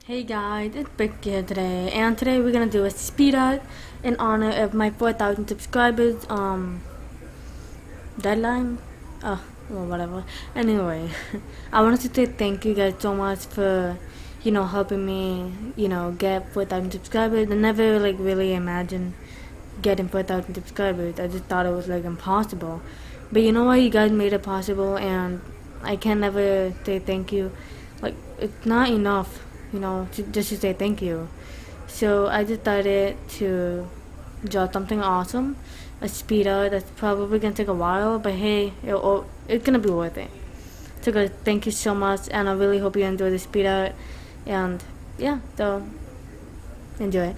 Hey guys, it's Becky here today, and today we're gonna do a speed art in honor of my 4,000 subscribers deadline. Well, whatever. Anyway, I wanted to say thank you guys so much for helping me get 4,000 subscribers. I never really imagined getting 4,000 subscribers. I just thought it was impossible, but you know what? You guys made it possible, and I can never say thank you. It's not enough, just to say thank you. So I decided to draw something awesome, a speed art that's probably gonna take a while, but hey, it's gonna be worth it. So guys, thank you so much, and I really hope you enjoy the speed art, and yeah, so enjoy.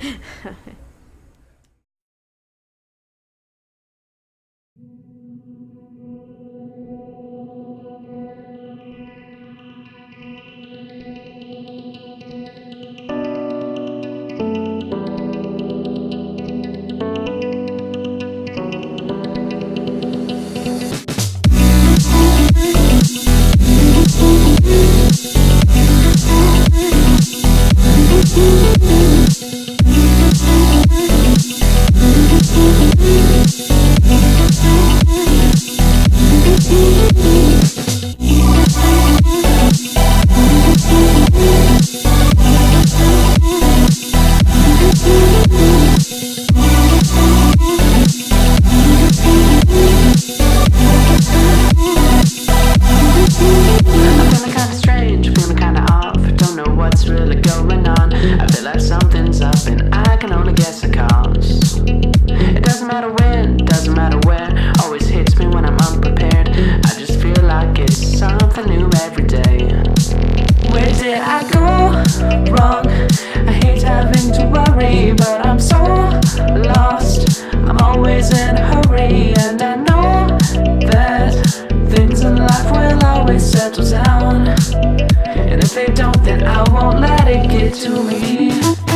I feel like something's up and I can only guess the cause. It doesn't matter when, doesn't matter where, always hits me when I'm unprepared. I just feel like it's something new every day. Where did I go wrong? I hate having to worry, but I'm so lost. I'm always in a hurry, and I know that things in life will always settle down. And if they don't, then I won't let it get to me.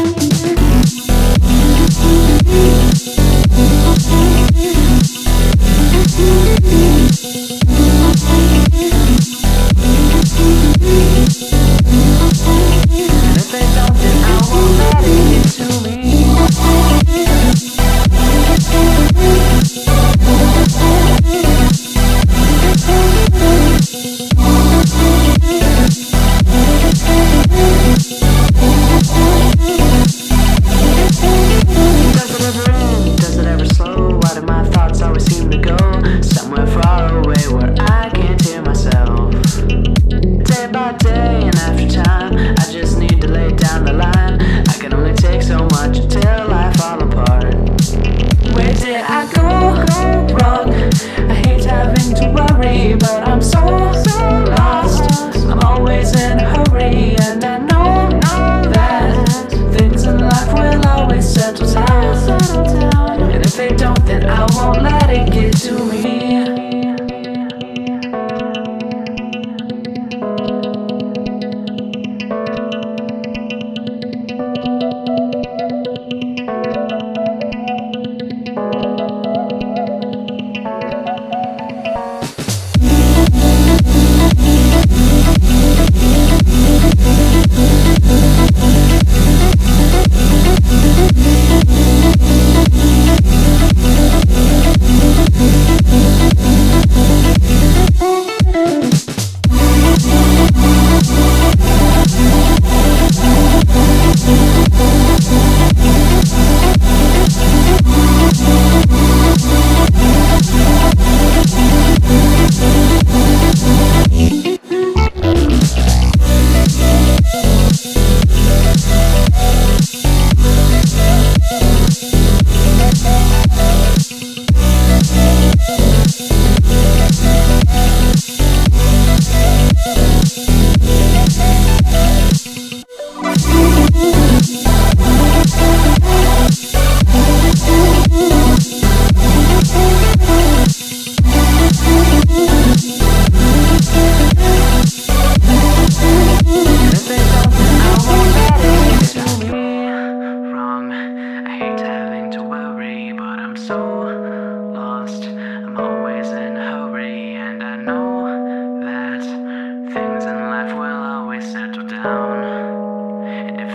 And if they don't, then I won't let it get to me. But I'm so lost. I'm always in a hurry, and I know that things in life will always settle down. And if they don't, then I won't let it get to me. Things in life will always settle down. And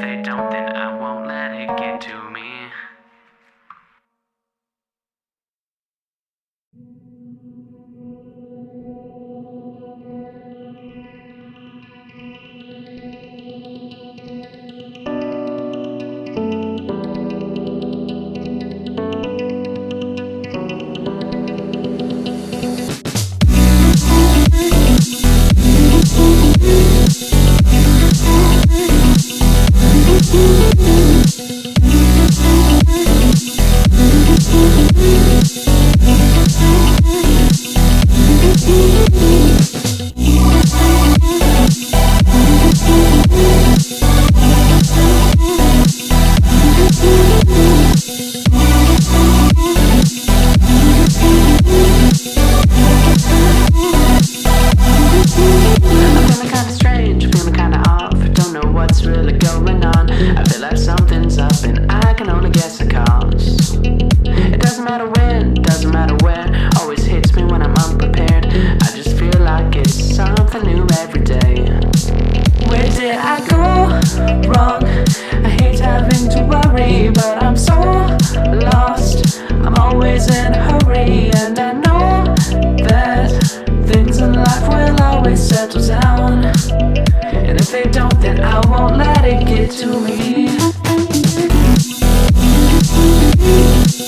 having to worry, but I'm so lost. I'm always in a hurry, and I know that things in life will always settle down. And if they don't, then I won't let it get to me.